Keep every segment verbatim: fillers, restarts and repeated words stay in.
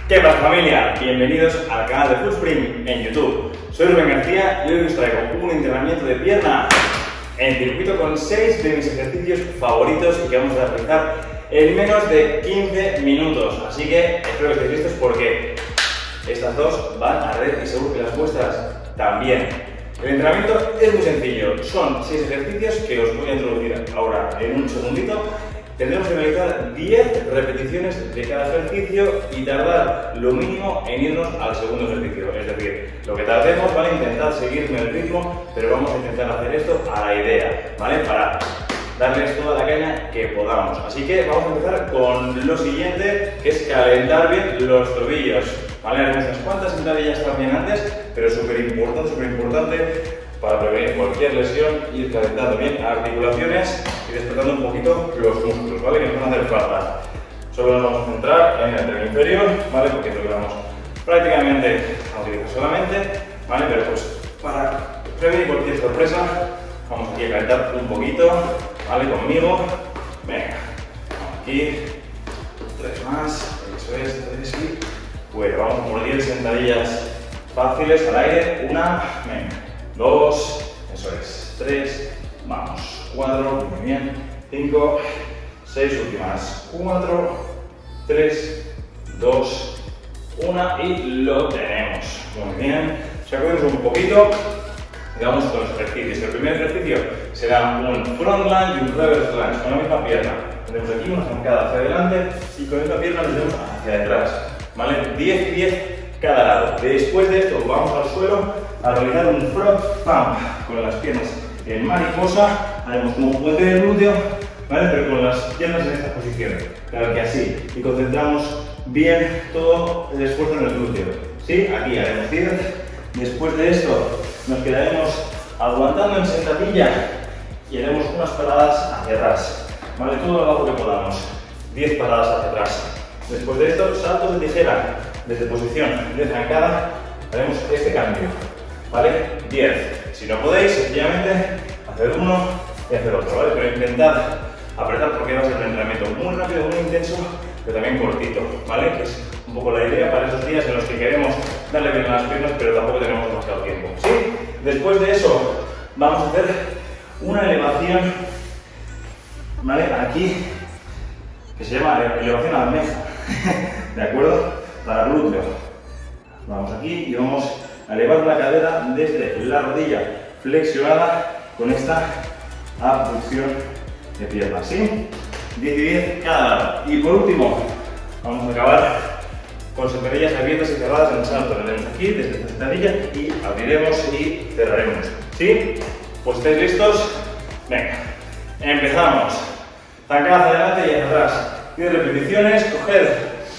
¿Qué pasa, familia? Bienvenidos al canal de Footspring en YouTube. Soy Rubén García y hoy os traigo un entrenamiento de pierna en circuito con seis de mis ejercicios favoritos y que vamos a realizar en menos de quince minutos. Así que espero que estéis listos porque estas dos van a arder y seguro que las vuestras también. El entrenamiento es muy sencillo, son seis ejercicios que os voy a introducir ahora en un segundito. Tendremos que realizar diez repeticiones de cada ejercicio y tardar lo mínimo en irnos al segundo ejercicio. Es decir, lo que tardemos, ¿vale? Intentar seguirme el ritmo, pero vamos a intentar hacer esto a la idea, ¿vale? Para darles toda la caña que podamos. Así que vamos a empezar con lo siguiente, que es calentar bien los tobillos, ¿vale? Haremos unas cuantas sentadillas también antes, pero súper importante, súper importante para prevenir cualquier lesión, ir calentando bien articulaciones y despertando un poquito los músculos, ¿vale? Que nos van a hacer falta. Solo nos vamos a centrar en el tren inferior, ¿vale? Porque es lo que vamos prácticamente a utilizar solamente, ¿vale? Pero pues para prevenir cualquier sorpresa, vamos aquí a calentar un poquito, ¿vale? Conmigo. Venga, aquí, tres más, eso es, tres y fuera. Vamos por diez sentadillas fáciles al aire, una, venga. Dos, eso es, tres, vamos, cuatro, muy bien, cinco, seis últimas, cuatro, tres, dos, una y lo tenemos, muy bien. Sacudimos un poquito y vamos con los ejercicios. El primer ejercicio será un front lunge y un reverse lunge con la misma pierna. Tenemos aquí una zancada hacia adelante y con esta pierna nos vemos hacia detrás, ¿vale? diez y diez cada lado. Después de esto vamos al suelo a realizar un front pump con las piernas en mariposa. Haremos como un puente del glúteo, ¿vale? Pero con las piernas en esta posición, claro que así, y concentramos bien todo el esfuerzo en el glúteo, ¿sí? Aquí haremos diez. Después de esto nos quedaremos aguantando en sentadilla y haremos unas paradas hacia atrás, ¿vale? Todo lo largo que podamos, diez paradas hacia atrás. Después de esto, saltos de tijera desde posición de zancada, haremos este cambio, ¿vale? diez. Si no podéis, sencillamente hacer uno y hacer otro, ¿vale? Pero intentad apretar porque va a ser un entrenamiento muy rápido, muy intenso, pero también cortito, ¿vale? Que es un poco la idea para esos días en los que queremos darle bien a las piernas, pero tampoco tenemos demasiado tiempo, ¿sí? Después de eso, vamos a hacer una elevación, ¿vale? Aquí, que se llama elevación almeja, ¿de acuerdo? Para glúteo. Vamos aquí y vamos a elevar la cadera desde la rodilla flexionada con esta abducción de pierna, ¿sí? diez y diez cada lado. Y por último, vamos a acabar con sentadillas abiertas y cerradas en el salto. Tenemos aquí desde esta sentadilla y abriremos y cerraremos, ¿sí? Pues estáis listos. Venga, empezamos. Zancada hacia adelante y hacia atrás. diez repeticiones, coged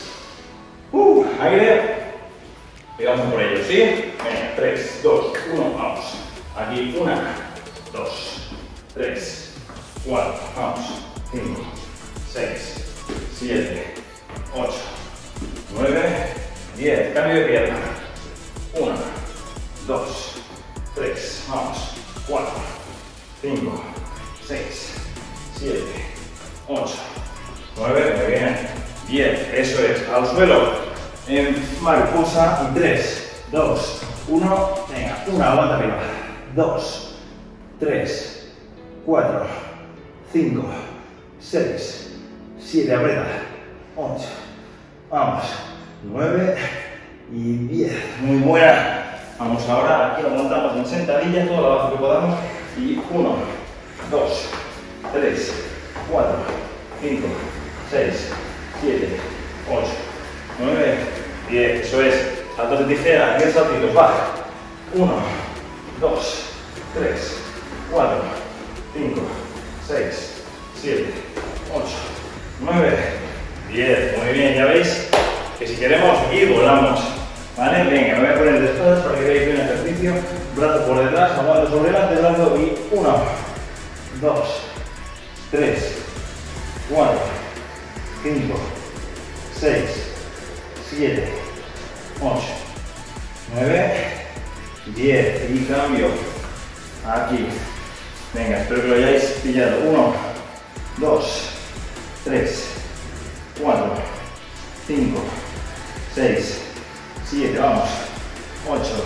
uh, aire. Y vamos por ello, ¿sí? Venga, tres, dos, uno, vamos. Aquí, una, dos, tres, cuatro, vamos. cinco, seis, siete, ocho, nueve, diez. Cambio de pierna. uno, dos, tres, vamos. cuatro, cinco, seis, siete, ocho, nueve, muy bien. diez, eso es. Al suelo. En mariposa, y tres, dos, uno, venga, una, aguanta arriba, dos, tres, cuatro, cinco, seis, siete, aprieta, ocho, vamos, nueve y diez, muy buena. Vamos ahora, aquí aguantamos en sentadilla, todo lo abajo que podamos, y uno, dos, tres, cuatro, cinco, seis, siete, ocho, nueve, diez, eso es. Saltos de tijera, diez saltitos, va. uno, dos, tres, cuatro, cinco, seis, siete, ocho, nueve, diez. Muy bien, ya veis que si queremos aquí volamos, ¿vale? Venga, me voy a poner de espaldas para que veáis bien el ejercicio. Brazo por detrás, aguanto sobre el antebrazo y uno, dos, tres, cuatro, cinco, seis, siete, ocho, nueve, diez. Y cambio aquí. Venga, espero que lo hayáis pillado. uno, dos, tres, cuatro, cinco, seis, siete, vamos, ocho,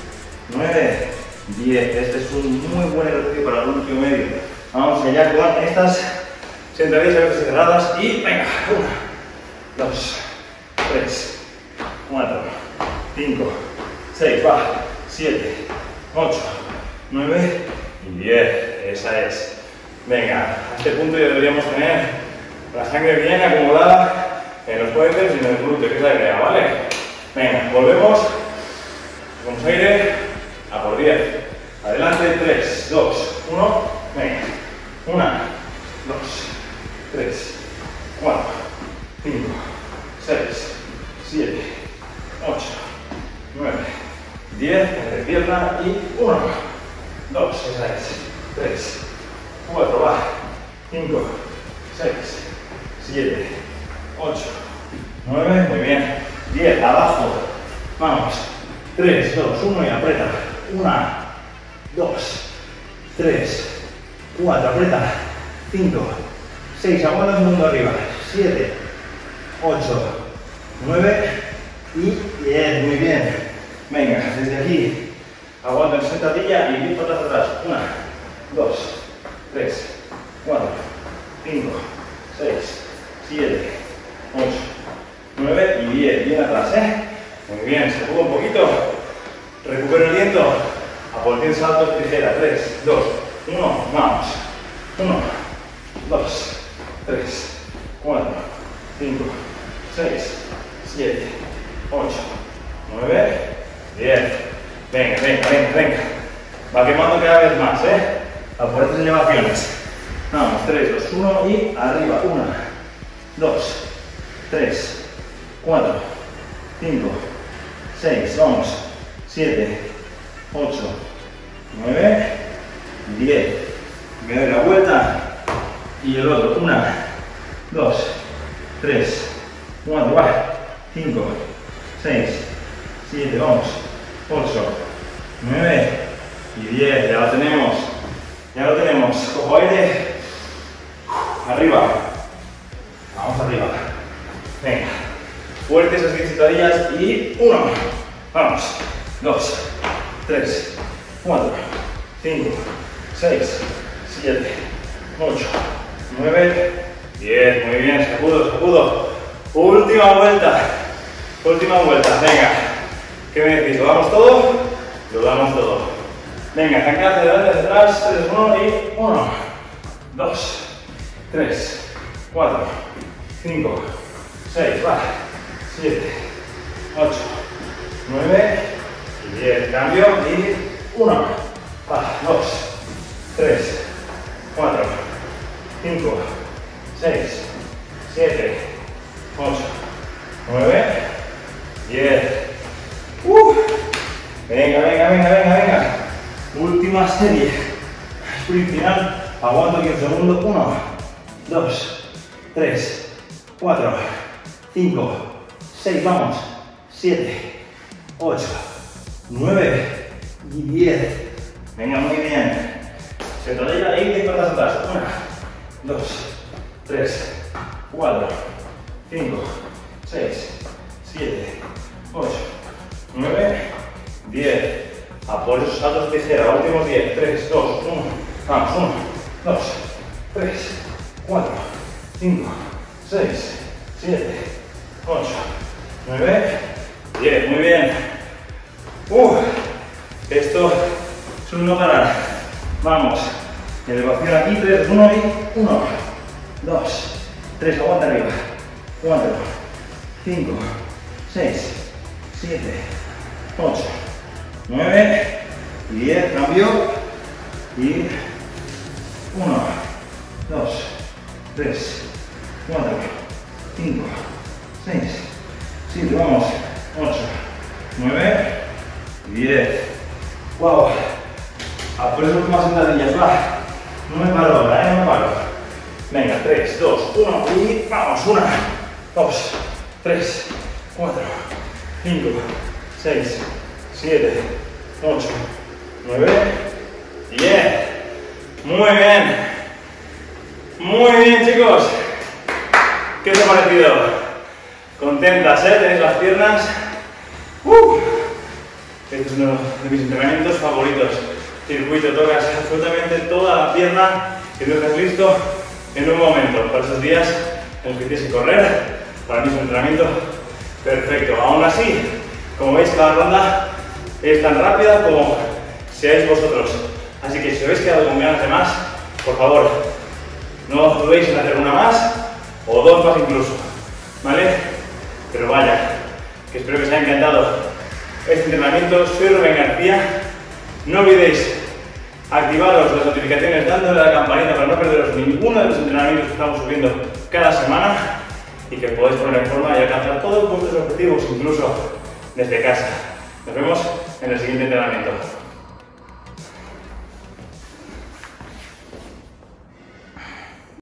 nueve, diez. Este es un muy buen ejercicio para el glúteo medio. Vamos allá con estas sentadillas abiertas y cerradas y venga, uno, dos, tres, cuatro, cinco, seis, va, siete, ocho, nueve y diez. Esa es. Venga, a este punto ya deberíamos tener la sangre bien acumulada en los cuádriceps y en el glúteo, que es la idea, ¿vale? Venga, volvemos. Vamos aire a por diez. Adelante, tres, dos, uno. Venga. uno, dos, tres, cuatro, cinco, seis, siete, ocho, nueve, diez. Entre pierna y uno, dos, esa es. tres, cuatro, va. cinco, seis, siete, ocho, nueve, muy bien. diez, abajo. Vamos. tres, dos, uno y aprieta. uno, dos, tres, cuatro, aprieta. cinco, seis, aguanta un segundo arriba. siete, ocho, nueve y diez. Muy bien. Venga, desde aquí. Aguanta en sentadilla y diez patas atrás. uno, dos, tres, cuatro, cinco, seis, siete, ocho, nueve y diez. Bien atrás, ¿eh? Muy bien, se sube un poquito. Recupero el viento. A por diez saltos, tijera. tres, dos, uno, vamos. uno, dos, tres, cuatro, cinco, seis, siete, ocho, nueve, diez. Venga, venga, venga, venga. Va quemando cada vez más, ¿eh? A por estas elevaciones. Vamos, tres, dos, uno y arriba. uno, dos, tres, cuatro, cinco, seis, vamos, siete, ocho, nueve, diez. Me doy la vuelta y el otro. uno, dos, tres, cuatro, va, cinco, seis, siete, vamos, ocho, nueve y diez. Ya lo tenemos. Ya lo tenemos. Cojo aire. Arriba. Vamos arriba. Venga. Fuertes esas diez sentadillas y uno. Vamos. dos, tres, cuatro, cinco, seis, siete, ocho, nueve, diez. Muy bien. Sacudo, sacudo. Última vuelta. Última vuelta. Venga. ¿Qué me decís? ¿Lo damos todo? Lo damos todo. Venga, arranca hacia adelante, hacia atrás, tres, uno y uno, dos, tres, cuatro, cinco, seis, va, siete, ocho, nueve y diez. Cambio y uno, va, dos, tres, cuatro, cinco, seis, siete, ocho, nueve, diez. Uh. Venga, venga, venga, venga, venga. Última serie. Sprint final. Aguanto quince segundos. uno, dos, tres, cuatro, cinco, seis, vamos. siete, ocho, nueve y diez. Venga, muy bien. Sentadilla y diez patas atrás. uno, dos, tres, cuatro, cinco, seis, siete, ocho, nueve, diez. A por esos saltos de tijera. Últimos diez. tres, dos, uno. Vamos. uno, dos, tres, cuatro, cinco, seis, siete, ocho, nueve, diez. Muy bien. Uh, esto es un no parar. Vamos. Elevación aquí. tres, uno y uno, dos, tres. Aguanta arriba. cuatro, cinco, seis, siete, ocho, nueve y diez. Cambio y uno, dos, tres, cuatro, cinco, seis, siete, vamos, ocho, nueve y diez. Wow. A por esas últimas sentadillas, va. No me paro ahora, ¿eh? No me paro. Venga, tres, dos, uno y vamos. uno, dos, tres, cuatro, cinco, seis, siete, ocho, nueve, diez. Muy bien. Muy bien, chicos. ¿Qué os ha parecido? Contentas, ¿eh? Tenéis las piernas. ¡Uh! Este es uno de mis entrenamientos favoritos. Circuito, tocas absolutamente toda la pierna y lo dejas listo en un momento. Para esos días en los que tienes que correr, para mí es un entrenamiento perfecto. Aún así, como veis, cada ronda es tan rápida como seáis vosotros. Así que si os habéis quedado con ganas de más, por favor, no dudéis en hacer una más o dos más incluso, ¿vale? Pero vaya, que espero que os haya encantado este entrenamiento. Soy Rubén García. No olvidéis activaros las notificaciones dándole a la campanita para no perderos ninguno de los entrenamientos que estamos subiendo cada semana y que podáis poner en forma y alcanzar todos vuestros objetivos, incluso desde casa. Nos vemos en el siguiente entrenamiento.